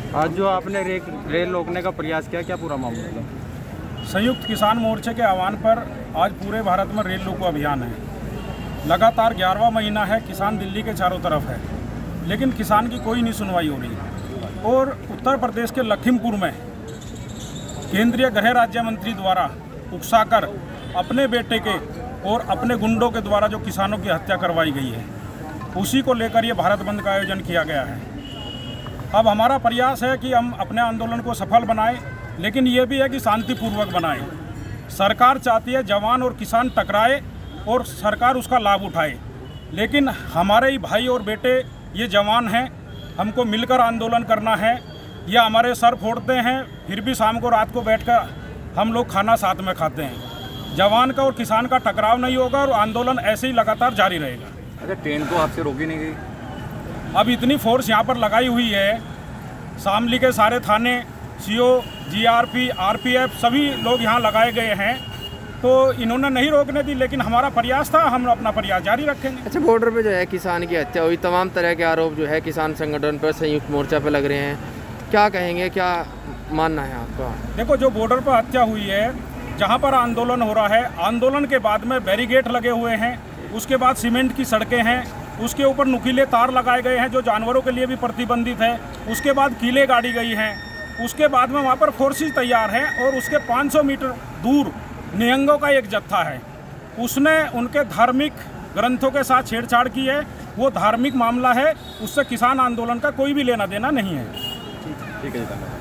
आज जो आपने रेल रोकने का प्रयास किया, क्या पूरा मामला था? संयुक्त किसान मोर्चे के आह्वान पर आज पूरे भारत में रेल रोको अभियान है। लगातार 11वां महीना है, किसान दिल्ली के चारों तरफ है, लेकिन किसान की कोई नहीं सुनवाई हो रही। और उत्तर प्रदेश के लखीमपुर में केंद्रीय गृह राज्य मंत्री द्वारा उकसाकर अपने बेटे के और अपने गुंडों के द्वारा जो किसानों की हत्या करवाई गई है, उसी को लेकर ये भारत बंद का आयोजन किया गया है। अब हमारा प्रयास है कि हम अपने आंदोलन को सफल बनाएं, लेकिन ये भी है कि शांतिपूर्वक बनाएं। सरकार चाहती है जवान और किसान टकराए और सरकार उसका लाभ उठाए, लेकिन हमारे ही भाई और बेटे ये जवान हैं, हमको मिलकर आंदोलन करना है। ये हमारे सर फोड़ते हैं, फिर भी शाम को रात को बैठकर हम लोग खाना साथ में खाते हैं। जवान का और किसान का टकराव नहीं होगा और आंदोलन ऐसे ही लगातार जारी रहेगा। अच्छा, ट्रेन तो आपसे रोकी नहीं गई? अब इतनी फोर्स यहाँ पर लगाई हुई है, शामली के सारे थाने, सीओ, जीआरपी, आरपीएफ सभी लोग यहाँ लगाए गए हैं, तो इन्होंने नहीं रोकने दी, लेकिन हमारा प्रयास था, हम अपना प्रयास जारी रखेंगे। अच्छा, बॉर्डर पे जो है किसान की हत्या हुई, तमाम तरह के आरोप जो है किसान संगठन पर, संयुक्त मोर्चा पे लग रहे हैं, क्या कहेंगे, क्या मानना है आपका? देखो, जो बॉर्डर पर हत्या हुई है, जहाँ पर आंदोलन हो रहा है, आंदोलन के बाद में बैरिकेड लगे हुए हैं, उसके बाद सीमेंट की सड़कें हैं, उसके ऊपर नुकीले तार लगाए गए हैं जो जानवरों के लिए भी प्रतिबंधित है, उसके बाद कीले गाड़ी गई हैं, उसके बाद में वहाँ पर फोर्सेस तैयार हैं, और उसके 500 मीटर दूर निहंगों का एक जत्था है, उसने उनके धार्मिक ग्रंथों के साथ छेड़छाड़ की है। वो धार्मिक मामला है, उससे किसान आंदोलन का कोई भी लेना देना नहीं है। ठीक है।